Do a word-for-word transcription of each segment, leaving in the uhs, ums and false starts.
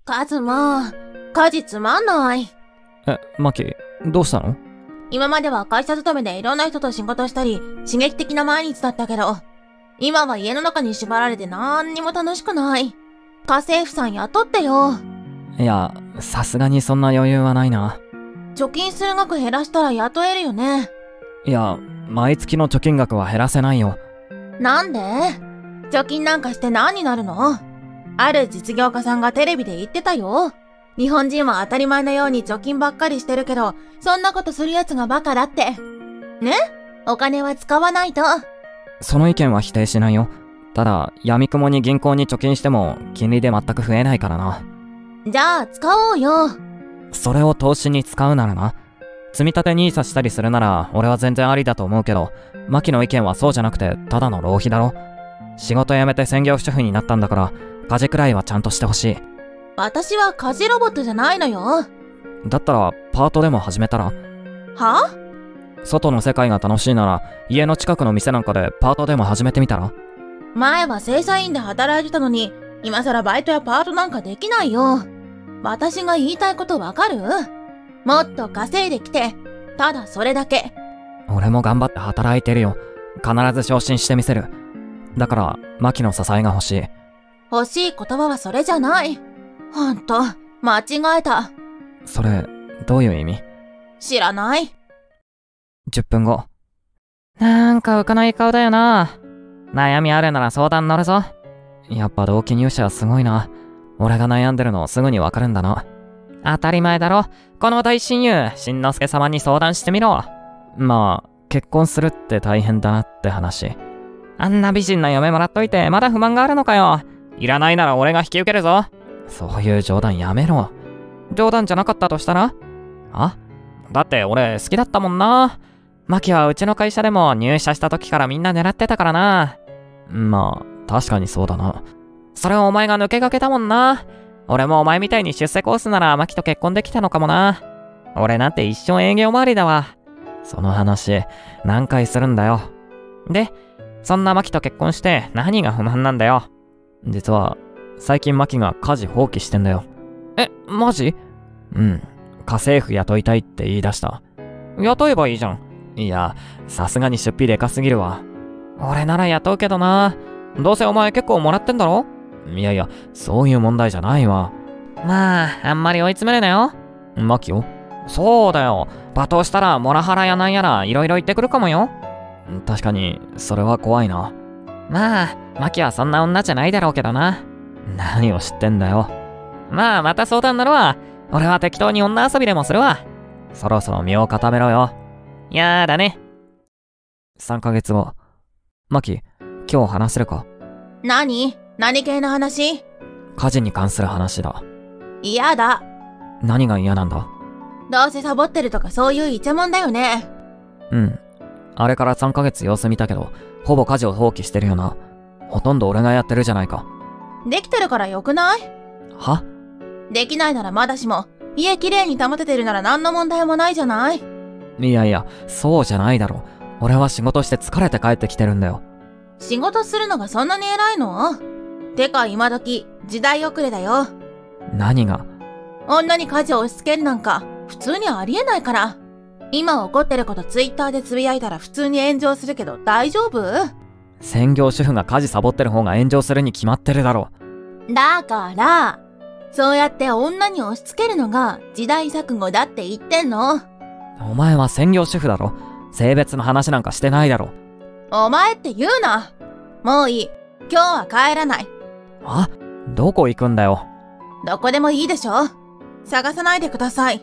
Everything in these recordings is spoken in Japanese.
カズマ、家事つまんない。 え、マキ、どうしたの？ 今までは会社勤めでいろんな人と仕事したり、刺激的な毎日だったけど、今は家の中に縛られてなんにも楽しくない。家政婦さん雇ってよ。 いや、さすがにそんな余裕はないな。 貯金する額減らしたら雇えるよね。 いや、毎月の貯金額は減らせないよ。 なんで？貯金なんかして何になるの？ある実業家さんがテレビで言ってたよ。日本人は当たり前のように貯金ばっかりしてるけど、そんなことする奴がバカだって。ね？お金は使わないと。 その意見は否定しないよ。ただ、闇雲に銀行に貯金しても、金利で全く増えないからな。 じゃあ、使おうよ。 それを投資に使うならな。積み立てニーサしたりするなら、俺は全然ありだと思うけど、マキの意見はそうじゃなくて、ただの浪費だろ。仕事辞めて専業主婦になったんだから、家事くらいはちゃんとしてほしい。 私は家事ロボットじゃないのよ。 だったら、パートでも始めたら？ は？ 外の世界が楽しいなら、家の近くの店なんかでパートでも始めてみたら？ 前は正社員で働いてたのに、今更バイトやパートなんかできないよ。私が言いたいことわかる？もっと稼いできて、ただそれだけ。 俺も頑張って働いてるよ。必ず昇進してみせる。だから、マキの支えが欲しい。 欲しい言葉はそれじゃない。ほんと、間違えた。 それ、どういう意味？ 知らない。 じゅっぷんご。なんか浮かない顔だよな。悩みあるなら相談乗るぞ。やっぱ同期入社はすごいな。俺が悩んでるのすぐにわかるんだな。当たり前だろ。この大親友、しんのすけ様に相談してみろ。まあ、結婚するって大変だなって話。あんな美人な嫁もらっといてまだ不満があるのかよ。いらないなら俺が引き受けるぞ。そういう冗談やめろ。冗談じゃなかったとしたら？あ？だって俺好きだったもんな。マキはうちの会社でも入社した時からみんな狙ってたからな。まあ、確かにそうだな。それをお前が抜けかけたもんな。俺もお前みたいに出世コースならマキと結婚できたのかもな。俺なんて一生営業周りだわ。その話、何回するんだよ。で、そんなマキと結婚して何が不満なんだよ。実は、最近マキが家事放棄してんだよ。え、マジ？うん。家政婦雇いたいって言い出した。雇えばいいじゃん。いや、さすがに出費でかすぎるわ。俺なら雇うけどな。どうせお前結構もらってんだろ？いやいや、そういう問題じゃないわ。まあ、あんまり追い詰めるなよ。マキよ。そうだよ。罵倒したらモラハラやなんやらいろいろ言ってくるかもよ。確かに、それは怖いな。まあ、マキはそんな女じゃないだろうけどな。何を知ってんだよ。まあ、また相談乗るわ。俺は適当に女遊びでもするわ。そろそろ身を固めろよ。やだね。さんかげつご。マキ、今日話せるか？ 何？何系の話？ 家事に関する話だ。 嫌だ。 何が嫌なんだ？ どうせサボってるとかそういうイチャモンだよね。 うん。あれからさんかげつ様子見たけど、ほぼ家事を放棄してるよな。ほとんど俺がやってるじゃないか。 できてるからよくない？ は？ できないならまだしも、家きれいに保ててるなら何の問題もないじゃない？ いやいや、そうじゃないだろ。俺は仕事して疲れて帰ってきてるんだよ。 仕事するのがそんなに偉いの？てか今時、時代遅れだよ。 何が？ 女に家事を押し付けるなんか、普通にありえないから。今起こってることツイッターでつぶやいたら普通に炎上するけど大丈夫？ 専業主婦が家事サボってる方が炎上するに決まってるだろ。 だから、そうやって女に押し付けるのが時代錯誤だって言ってんの。 お前は専業主婦だろ。性別の話なんかしてないだろ。 お前って言うな。もういい。今日は帰らない。 あ？どこ行くんだよ。 どこでもいいでしょ。探さないでください。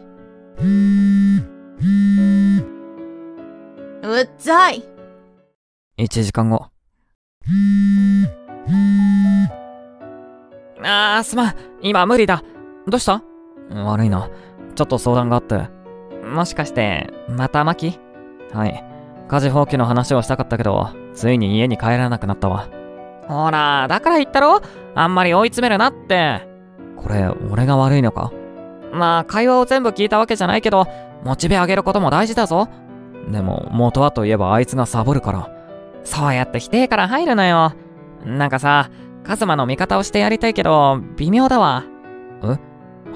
うっざい。 いちじかんご。あー、すまん。今無理だ。どうした？悪いな。ちょっと相談があって。もしかして、またマキ？はい。家事放棄の話をしたかったけど、ついに家に帰らなくなったわ。ほら、だから言ったろ？あんまり追い詰めるなって。これ、俺が悪いのか？まあ、会話を全部聞いたわけじゃないけど、モチベ上げることも大事だぞ。でも、元はといえばあいつがサボるから。そうやって否定から入るなよ。なんかさ、カズマの味方をしてやりたいけど、微妙だわ。え？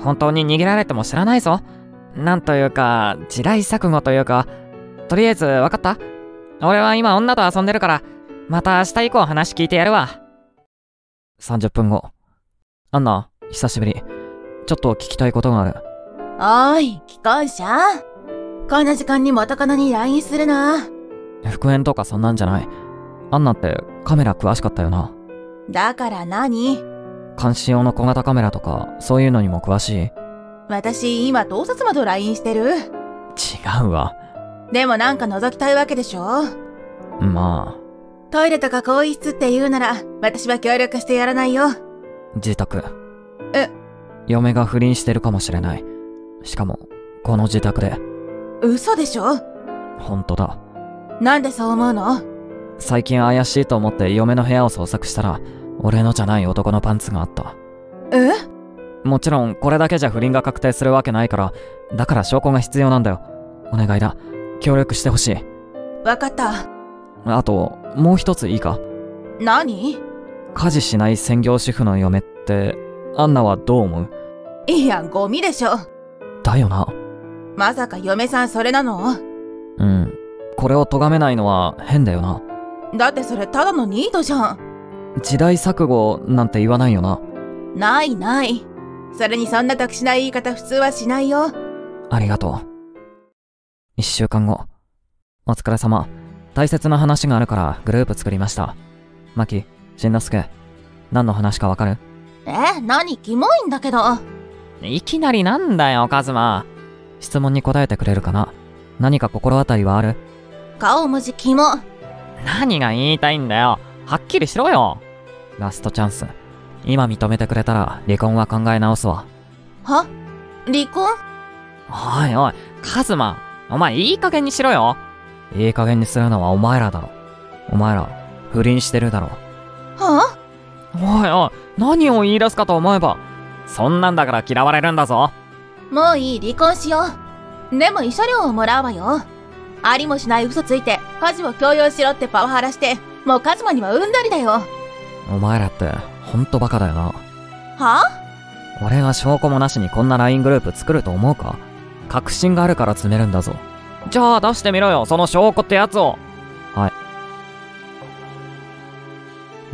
本当に逃げられても知らないぞ。なんというか、時代錯誤というか、とりあえず分かった？俺は今女と遊んでるから、また明日以降話聞いてやるわ。さんじゅっぷんご。アンナ、久しぶり。ちょっと聞きたいことがある。 おーい、既婚者？こんな時間に元カノに ライン するな。 復縁とかそんなんじゃない。アンナってカメラ詳しかったよな。 だから何？ 監視用の小型カメラとか、そういうのにも詳しい？ 私、今盗撮魔と ライン してる？違うわ。 でもなんか覗きたいわけでしょ？ まあ。 トイレとか更衣室って言うなら、私は協力してやらないよ。 自宅。 え？ 嫁が不倫してるかもしれない。しかも、この自宅で。 嘘でしょ？ ほんとだ。 なんでそう思うの？ 最近怪しいと思って嫁の部屋を捜索したら、俺のじゃない男のパンツがあった。 え？ もちろん、これだけじゃ不倫が確定するわけないから、だから証拠が必要なんだよ。お願いだ。協力してほしい。 わかった。 あと、もう一ついいか？ 何？ 家事しない専業主婦の嫁って、アンナはどう思う？ いや、ゴミでしょ。 だよな。 まさか嫁さんそれなの？ うん。これを咎めないのは変だよな。 だってそれただのニートじゃん。 時代錯誤なんて言わないよな。 ないない。それにそんな特殊な言い方普通はしないよ。 ありがとう。一週間後。お疲れ様。大切な話があるからグループ作りました。マキ、しんのすけ、何の話かわかる？ え、何？キモいんだけど。 いきなりなんだよ、カズマ。質問に答えてくれるかな？何か心当たりはある？ 顔文字キモ。 何が言いたいんだよ。はっきりしろよ。ラストチャンス。今認めてくれたら離婚は考え直すわ。 は？離婚？ おいおい、カズマ、お前いい加減にしろよ。いい加減にするのはお前らだろ。お前ら、不倫してるだろ。 はぁ？おいおい、何を言い出すかと思えば、そんなんだから嫌われるんだぞ。 もういい、離婚しよう。でも慰謝料をもらうわよ。ありもしない嘘ついて、家事を強要しろってパワハラして、もうカズマにはうんざりだよ。 お前らって、ほんとバカだよな。 は？ 俺が証拠もなしにこんな ライン グループ作ると思うか？確信があるから詰めるんだぞ。じゃあ出してみろよ、その証拠ってやつを。はい。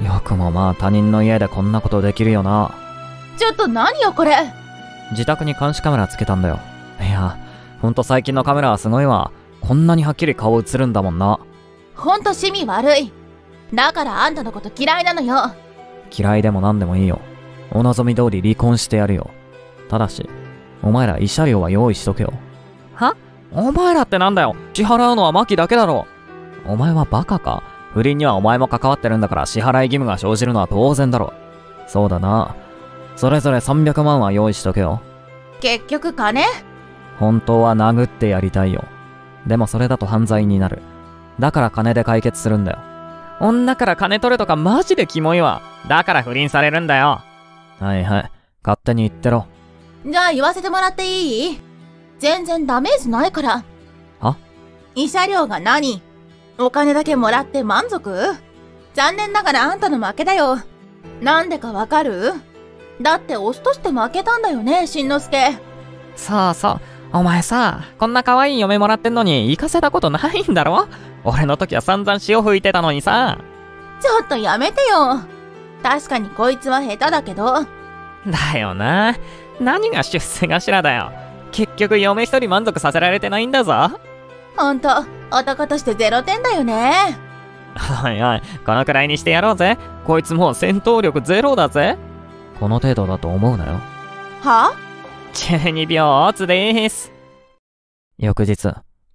よくもまあ他人の家でこんなことできるよな。 ちょっと何よこれ。 自宅に監視カメラつけたんだよ。いや、ほんと最近のカメラはすごいわ。こんなにはっきり顔映るんだもんな。 ほんと趣味悪い。だからあんたのこと嫌いなのよ。 嫌いでも何でもいいよ。お望み通り離婚してやるよ。ただし、お前ら慰謝料は用意しとけよ。は？お前らってなんだよ。支払うのはマキだけだろ。お前はバカか？不倫にはお前も関わってるんだから支払い義務が生じるのは当然だろ。そうだな。それぞれさんびゃくまんは用意しとけよ。 結局金？ 本当は殴ってやりたいよ。でもそれだと犯罪になる。だから金で解決するんだよ。女から金取るとかマジでキモいわ。だから不倫されるんだよ。はいはい。勝手に言ってろ。 じゃあ言わせてもらっていい？全然ダメージないから。 は？ 慰謝料が何？お金だけもらって満足？残念ながらあんたの負けだよ。なんでかわかる？だってオスとして負けたんだよね、しんのすけ。 そうそう。お前さ、こんな可愛い嫁もらってんのに行かせたことないんだろ？俺の時は散々潮吹いてたのにさ。 ちょっとやめてよ。確かにこいつは下手だけど。 だよな。何が出世頭だよ。結局嫁一人満足させられてないんだぞ。 ほんと、男としてゼロてんだよね。 おいおい、このくらいにしてやろうぜ。こいつもう戦闘力ゼロだぜ。この程度だと思うなよ。 は？ じゅうにびょうオツでーす。翌日。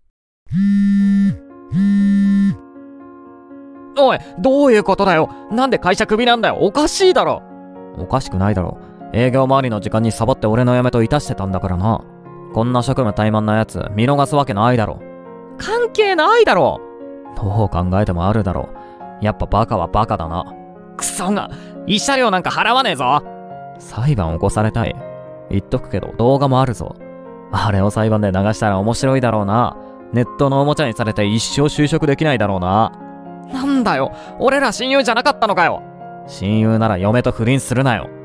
おい、どういうことだよ。なんで会社クビなんだよ。おかしいだろ。おかしくないだろ。営業周りの時間にサボって俺の嫁といたしてたんだからな。こんな職務怠慢なやつ見逃すわけないだろ。関係ないだろ。どう考えてもあるだろ。やっぱバカはバカだな。クソが、慰謝料なんか払わねえぞ。裁判起こされたい。言っとくけど動画もあるぞ。あれを裁判で流したら面白いだろうな。ネットのおもちゃにされて一生就職できないだろうな。なんだよ、俺ら親友じゃなかったのかよ。親友なら嫁と不倫するなよ。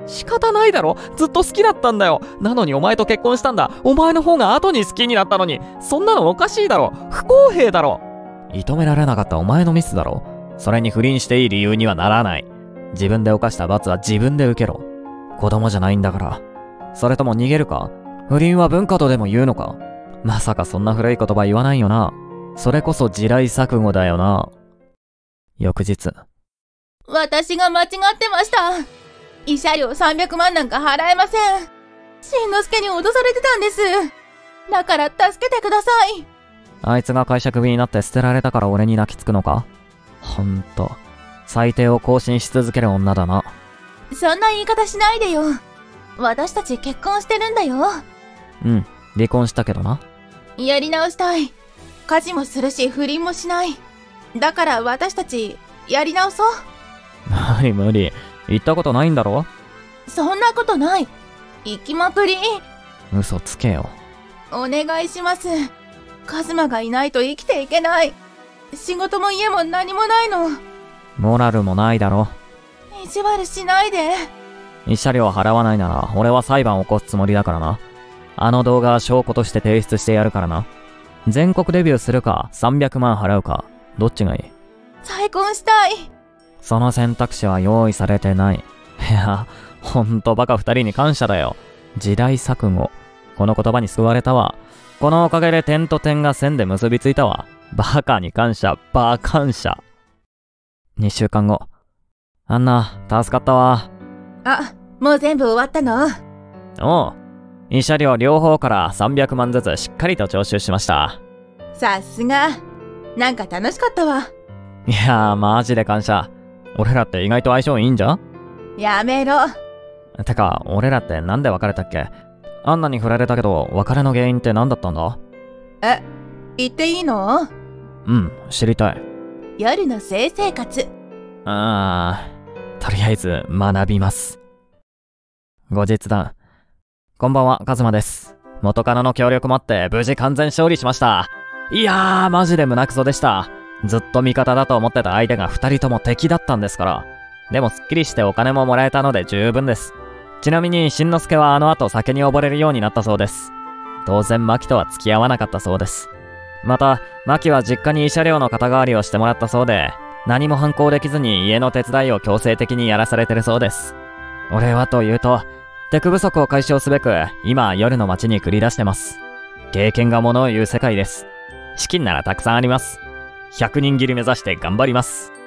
仕方ないだろ。ずっと好きだったんだよ。なのにお前と結婚したんだ。お前の方が後に好きになったのに。そんなのおかしいだろ。不公平だろ。認められなかったお前のミスだろ。それに不倫していい理由にはならない。自分で犯した罰は自分で受けろ。子供じゃないんだから。それとも逃げるか？不倫は文化とでも言うのか？まさかそんな古い言葉言わないよな。それこそ地雷錯誤だよな。翌日。 私が間違ってました。慰謝料さんびゃくまんなんか払えません。しんのすけに脅されてたんです。だから助けてください。 あいつが会社クビになって捨てられたから俺に泣きつくのか？ほんと、最低を更新し続ける女だな。 そんな言い方しないでよ。私たち結婚してるんだよ。 うん、離婚したけどな。 やり直したい。家事もするし不倫もしない。だから私たちやり直そう。 無理無理。言ったことないんだろ？ そんなことない。行きまくり。 嘘つけよ。 お願いします。カズマがいないと生きていけない。仕事も家も何もないの。 モラルもないだろ。 意地悪しないで。 慰謝料払わないなら俺は裁判を起こすつもりだからな。あの動画は証拠として提出してやるからな。全国デビューするかさんびゃくまん払うか、どっちがいい？ 再婚したい。 その選択肢は用意されてない。いや、ほんとバカ二人に感謝だよ。時代錯誤。この言葉に救われたわ。このおかげで点と点が線で結びついたわ。バカに感謝、バー感謝。にしゅうかんご。アンナ、助かったわ。 あ、もう全部終わったの？ おう。慰謝料両方からさんびゃくまんずつしっかりと徴収しました。 さすが。なんか楽しかったわ。 いやー、マジで感謝。俺らって意外と相性いいんじゃん？ やめろ。 てか、俺らってなんで別れたっけ？アンナに振られたけど、別れの原因って何だったんだ？ え、言っていいの？ うん、知りたい。 夜の性生活。 あー、とりあえず学びます。後日談。こんばんは、カズマです。元カノの協力もあって無事完全勝利しました。いやー、マジで胸クソでした。ずっと味方だと思ってた相手が二人とも敵だったんですから。でもすっきりしてお金ももらえたので十分です。ちなみに、しんのすけはあの後酒に溺れるようになったそうです。当然、マキとは付き合わなかったそうです。また、マキは実家に慰謝料の肩代わりをしてもらったそうで、何も反抗できずに家の手伝いを強制的にやらされてるそうです。俺はというと、テク不足を解消すべく、今夜の街に繰り出してます。経験がものを言う世界です。資金ならたくさんあります。ひゃくにん切り目指して頑張ります。